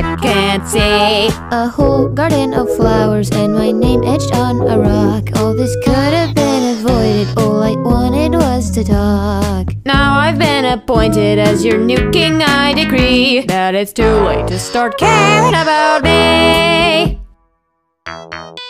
can't see. A whole garden of flowers and my name etched on a rock. All this could have been avoided, all I wanted was to talk. Now I've been appointed as your new king. I decree that it's too late to start caring about me.